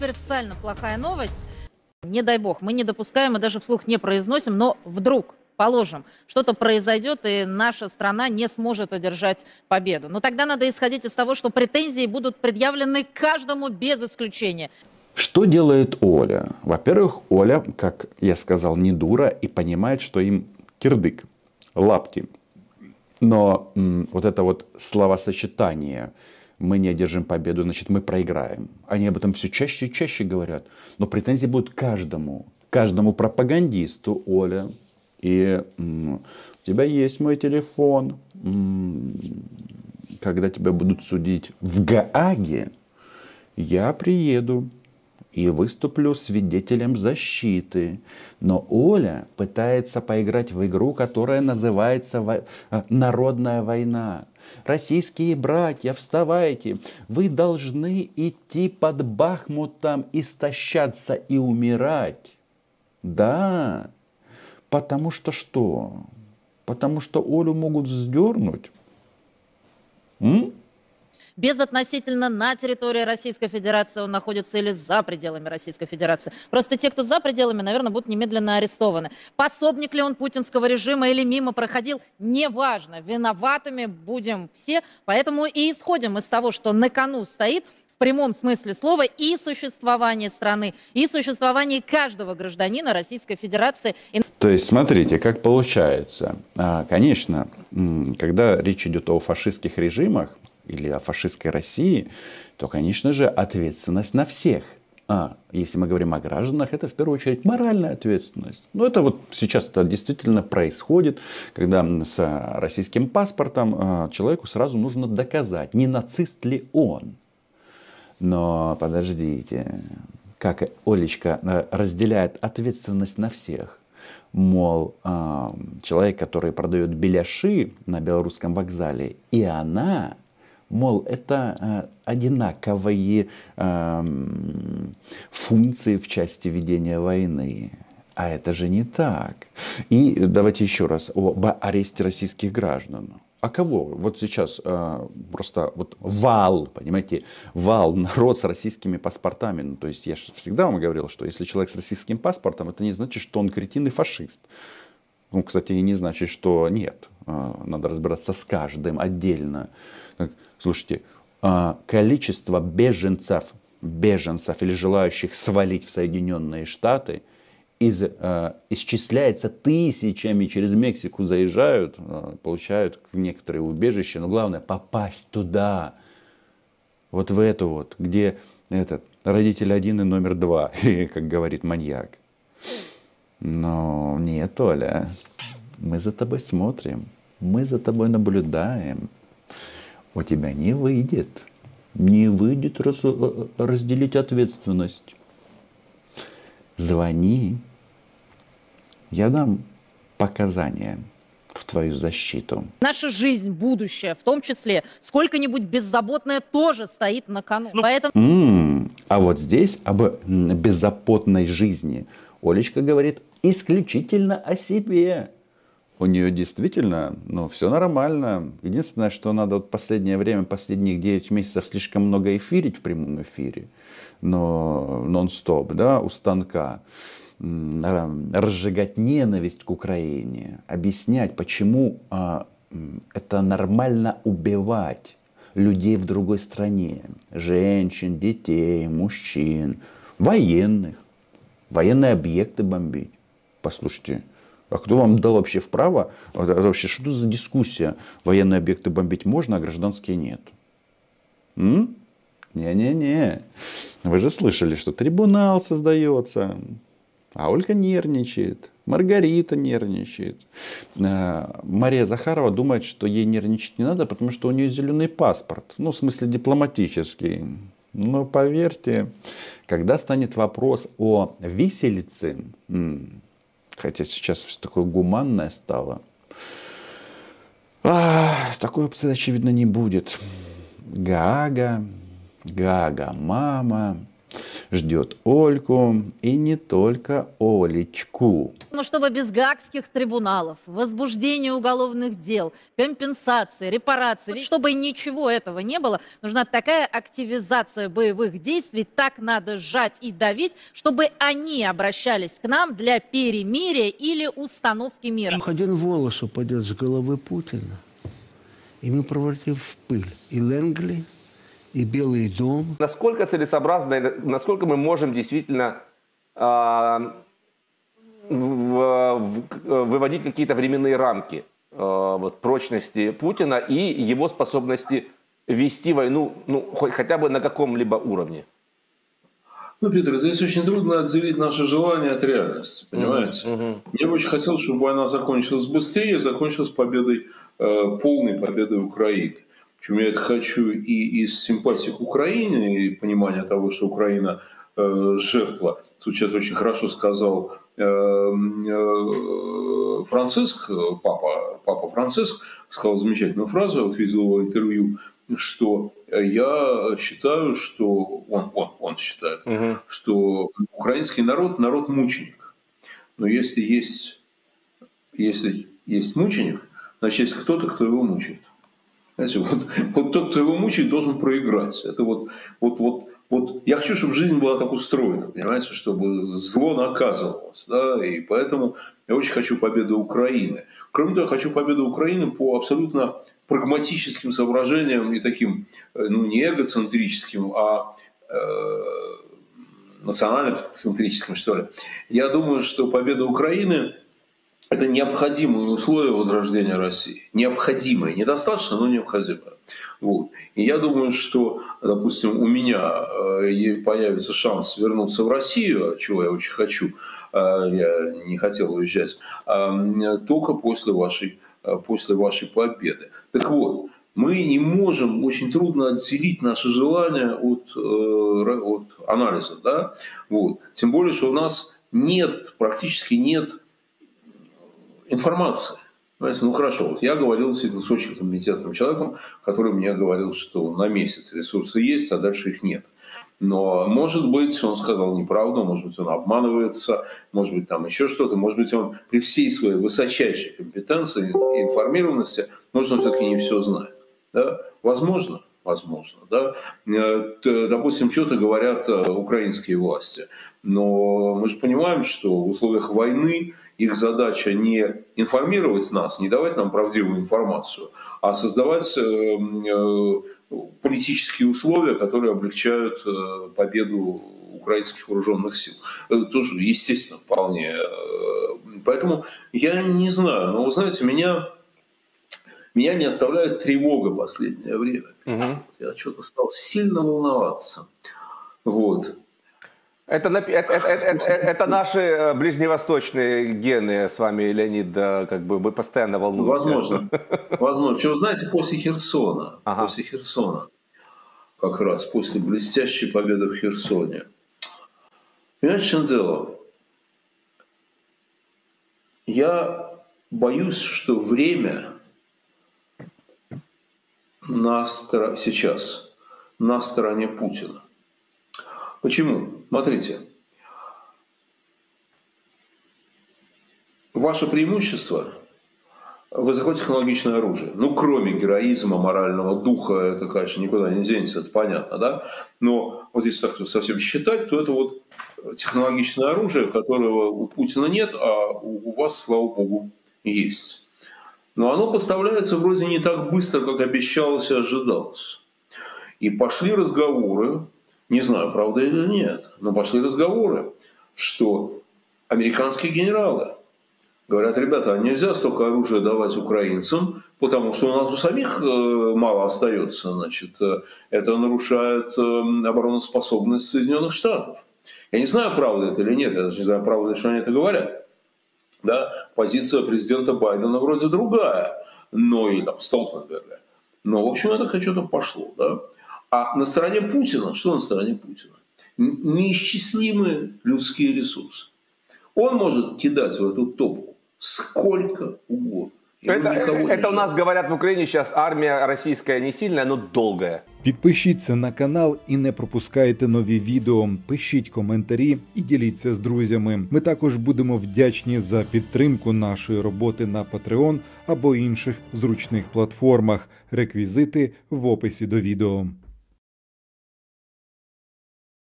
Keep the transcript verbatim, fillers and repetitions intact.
теперь официально плохая новость. Не дай бог, мы не допускаем и даже вслух не произносим, но вдруг, положим, что-то произойдет, и наша страна не сможет одержать победу. Но тогда надо исходить из того, что претензии будут предъявлены каждому без исключения. Что делает Оля? Во-первых, Оля, как я сказал, не дура и понимает, что им кирдык, лапти. Но м, вот это вот словосочетание «мы не одержим победу, значит мы проиграем». Они об этом все чаще и чаще говорят. Но претензии будут каждому, каждому пропагандисту, Оля. И м, у тебя есть мой телефон. М, когда тебя будут судить в Гааге, я приеду и выступлю свидетелем защиты. Но Оля пытается поиграть в игру, которая называется «Народная война». Российские братья, вставайте! Вы должны идти под Бахмутом, истощаться и умирать. Да, потому что что? Потому что Олю могут вздернуть. М? Безотносительно на территории Российской Федерации он находится или за пределами Российской Федерации. Просто те, кто за пределами, наверное, будут немедленно арестованы. Пособник ли он путинского режима или мимо проходил, неважно. Виноватыми будем все. Поэтому и исходим из того, что на кону стоит в прямом смысле слова и существование страны, и существование каждого гражданина Российской Федерации. То есть, смотрите, как получается. Конечно, когда речь идет о фашистских режимах, или о фашистской России, то, конечно же, ответственность на всех. А если мы говорим о гражданах, это в первую очередь моральная ответственность. Но это вот сейчас это действительно происходит, когда с российским паспортом человеку сразу нужно доказать, не нацист ли он. Но подождите, как Олечка разделяет ответственность на всех. Мол, человек, который продает беляши на белорусском вокзале, и она... Мол, это э, одинаковые э, функции в части ведения войны. А это же не так. И давайте еще раз об аресте российских граждан. А кого? Вот сейчас э, просто вот вал, понимаете, вал, народ с российскими паспортами. Ну, то есть я же всегда вам говорил, что если человек с российским паспортом, это не значит, что он кретин и фашист. Ну, кстати, и не значит, что нет. Э, надо разбираться с каждым отдельно. Слушайте, количество беженцев, беженцев или желающих свалить в Соединенные Штаты из, исчисляется тысячами, через Мексику заезжают, получают некоторые убежища, но главное попасть туда, вот в эту вот, где этот, родитель один и номер два, как говорит маньяк. Но нет, Оля, мы за тобой смотрим, мы за тобой наблюдаем. У тебя не выйдет, не выйдет раз, разделить ответственность. Звони, я дам показания в твою защиту. Наша жизнь, будущее, в том числе, сколько-нибудь беззаботное, тоже стоит на кону. Ну, поэтому... М-м, а вот здесь об беззаботной жизни Олечка говорит исключительно о себе. У нее действительно, ну, все нормально. Единственное, что надо вот последнее время, последних девять месяцев слишком много эфирить в прямом эфире. Но нон-стоп, да, у станка. Разжигать ненависть к Украине. Объяснять, почему а, это нормально убивать людей в другой стране. Женщин, детей, мужчин, военных. Военные объекты бомбить. Послушайте. А кто вам дал вообще вправо? Вообще, что это за дискуссия? Военные объекты бомбить можно, а гражданские нет. М? Не-не-не. Вы же слышали, что трибунал создается. А Ольга нервничает. Маргарита нервничает. Мария Захарова думает, что ей нервничать не надо, потому что у нее зеленый паспорт. Ну, в смысле дипломатический. Но поверьте, когда станет вопрос о виселице... Хотя сейчас все такое гуманное стало. А, такой опции, очевидно, не будет. Гаага, Гаага, мама. ждет Ольгу и не только Олечку. Но чтобы без гаагских трибуналов, возбуждения уголовных дел, компенсации, репарации, чтобы ничего этого не было, нужна такая активизация боевых действий, так надо сжать и давить, чтобы они обращались к нам для перемирия или установки мира. Один волос упадет с головы Путина, и мы превратим в пыль и Лэнгли, и Белый дом. Насколько целесообразно, насколько мы можем действительно э, в, в, выводить какие-то временные рамки э, вот, прочности Путина и его способности вести войну, ну, хоть, хотя бы на каком-либо уровне? Ну, Питер, здесь очень трудно отделить наше желание от реальности, понимаете? Uh-huh. Мне бы очень хотелось, чтобы война закончилась быстрее, закончилась победой, э, полной победой Украины. Причем я это хочу и из симпатии к Украине, и понимания того, что Украина э, жертва. Тут сейчас очень хорошо сказал э, э, Франциск, папа, папа Франциск, сказал замечательную фразу, я вот видел его интервью, что я считаю, что он, он, он считает, угу. что украинский народ – народ-мученик. Но если есть, если есть мученик, значит, есть кто-то, кто его мучает. Знаете, вот, вот тот, кто его мучает, должен проиграть. Это вот, вот, вот, вот. Я хочу, чтобы жизнь была так устроена, понимаете, чтобы зло наказывалось. Да? И поэтому я очень хочу победы Украины. Кроме того, я хочу победы Украины по абсолютно прагматическим соображениям и таким, ну, не эгоцентрическим, а э, национально-центрическим, что ли. Я думаю, что победа Украины – это необходимые условия возрождения России. Необходимые, недостаточно, но необходимые. Вот. И я думаю, что, допустим, у меня э, появится шанс вернуться в Россию, чего я очень хочу, э, я не хотел уезжать, э, только после вашей, э, после вашей победы. Так вот, мы не можем, очень трудно отделить наши желания от, э, от анализа. Да? Вот. Тем более, что у нас нет, практически нет информации. Знаете, ну хорошо, вот я говорил с очень компетентным человеком, который мне говорил, что на месяц ресурсы есть, а дальше их нет. Но, может быть, он сказал неправду, может быть, он обманывается, может быть, там еще что-то, может быть, он при всей своей высочайшей компетенции и информированности, может, он все-таки не все знает. Да? Возможно, возможно. Да? Допустим, что-то говорят украинские власти. Но мы же понимаем, что в условиях войны их задача не информировать нас, не давать нам правдивую информацию, а создавать политические условия, которые облегчают победу украинских вооруженных сил. Это тоже, естественно, вполне. Поэтому я не знаю, но, вы знаете, меня, меня не оставляет тревога в последнее время. Угу. Я что-то стал сильно волноваться. Вот. Это, это, это, это, это наши ближневосточные гены с вами, Леонид, как бы мы постоянно волнуемся. Возможно. Возможно. Что, вы знаете, после Херсона, ага. после Херсона, как раз после блестящей победы в Херсоне, понимаете, в чем дело? Я боюсь, что время на стор... сейчас на стороне Путина. Почему? Смотрите, ваше преимущество – высокотехнологичное оружие. Ну, кроме героизма, морального духа, это, конечно, никуда не денется, это понятно, да? Но вот если так совсем считать, то это вот технологичное оружие, которого у Путина нет, а у вас, слава богу, есть. Но оно поставляется вроде не так быстро, как обещалось и ожидалось. И пошли разговоры, не знаю, правда или нет, но пошли разговоры, что американские генералы говорят: ребята, нельзя столько оружия давать украинцам, потому что у нас у самих мало остается, значит, это нарушает обороноспособность Соединенных Штатов. Я не знаю, правда это или нет, я даже не знаю, правда ли, что они это говорят. Да? Позиция президента Байдена вроде другая, но и там Столтенберга. Но, в общем, это что-то пошло, да. А на стороне Путина, что на стороне Путина? Неисчислимые людские ресурсы. Он может кидать в эту топку сколько угодно. Это, это у нас говорят в Украине сейчас, армия российская не сильная, но долгая. Підпишіться на канал і не пропускайте нові відео. Пишіть коментарі і діліться з друзями. Ми також будемо вдячні за підтримку нашої роботи на Patreon або інших зручних платформах. Реквізити в описі до відео.